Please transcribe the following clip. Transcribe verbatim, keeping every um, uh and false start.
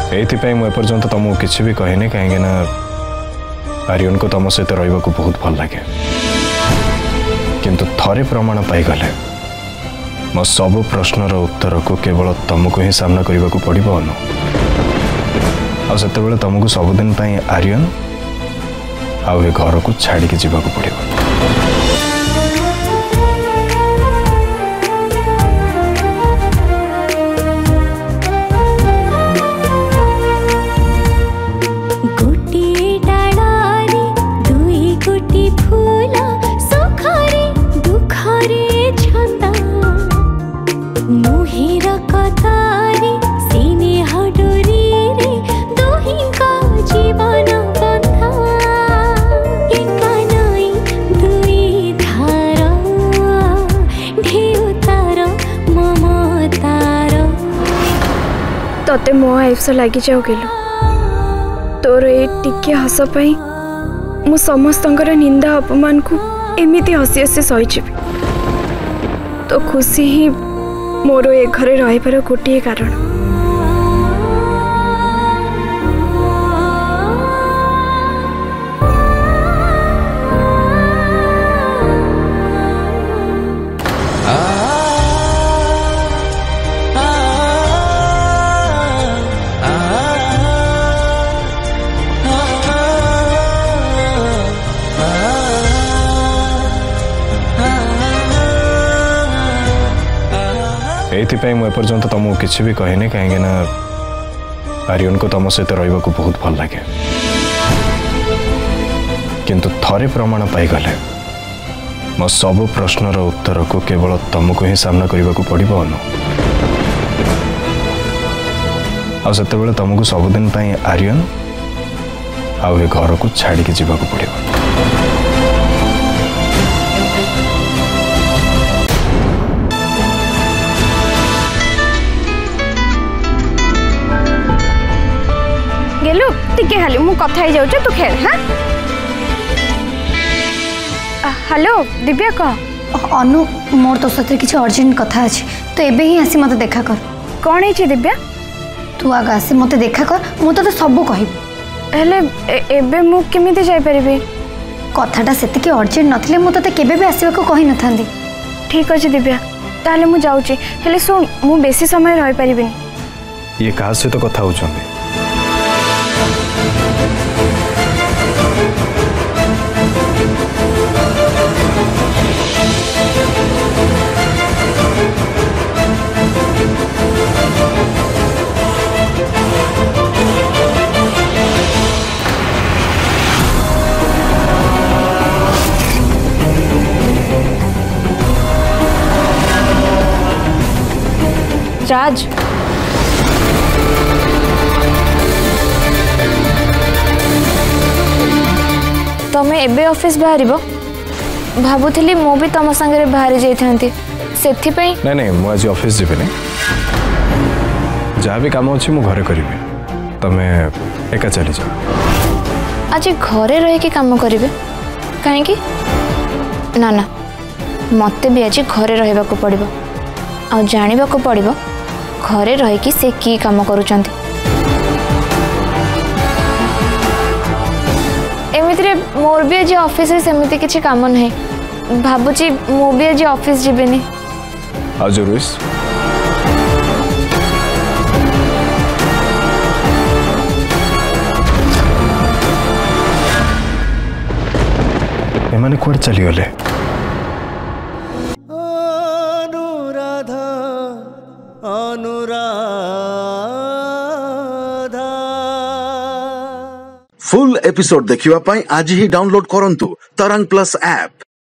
ये मुझे तुमको किसी भी कहनी कहीं आर्यन को तुम सहित रहा बहुत भल लगे किंतु थरे प्रमाण पाईगले मो सब प्रश्नर उत्तर को केवल तुमको ही सामना करने को पड़ो अनु आते तुमको सबुदिन आर्यन आउ ए घर को छाड़ी के जीवा पड़ो। तते मो आइफ्स लगी जाओ गेलु तोर ए टिके हस पाई मु समस्तंकर निंदा अपमान को एमिति हसी हसी सही तो खुशी ही मोर ए घरे रहिबार गोटे कारण। ये मुझे तुमको किसी भी कहनी कहीं आर्यन को तुम सहित रहा बहुत भल लगे किंतु थरे प्रमाण पाईगले मो सब प्रश्नर उत्तर को केवल तुमको ही सामना करने को पड़ो अनु आते तुमको सबुदिन आर्यन आउ ए घर को छाड़ी के जीवा पड़ो। गेलु टिके खाली मु कथा ही जाऊँ तू खेल। हाँ हेलो दिव्या कह अनु मोर तो सते किसी अर्जेंट कथा अछि तो एबे ही आसी मते देखा कर। कौन है दिव्या तू आगे आसी मते देखा कर मु तो सब कहबी हेले एबे मु केमिति जाई परिबे कथाटा सेति के अर्जेंट नथिले मु तते केबे भी आसीबा को कहि नथांदी। ठीक अछि दिव्या ताले मु जाउची हेले सुन मु बेसी समय रहि परिबिनी। ये कहा से तो कथा होचंदी राज तमें एबे ऑफिस बाहर भावुली मु भी तुम सांगे बाहरी जाइथांती सेथिपई नहीं नहीं मु आज ऑफिस जीवेनी जहाँ भी काम अच्छी मु घरे करी तमें एका चली जाओ। आज घरे रह के काम करेंगे कहीं ना ना मते भी आज घरे रहा पड़ो आ जाना पड़ो घरे रही से की काम करुँच एमितिरे मोर भी आज ऑफिस रे सेमिति किछि काम नहीं भाबुची मु भी आज ऑफिस जीवेनी। आज रुइस एमाने कोड चली गले अनुराधा अनुराधा। फुल एपिसोड देखिवा पाई आज ही डाउनलोड करंतु तरंग प्लस ऐप।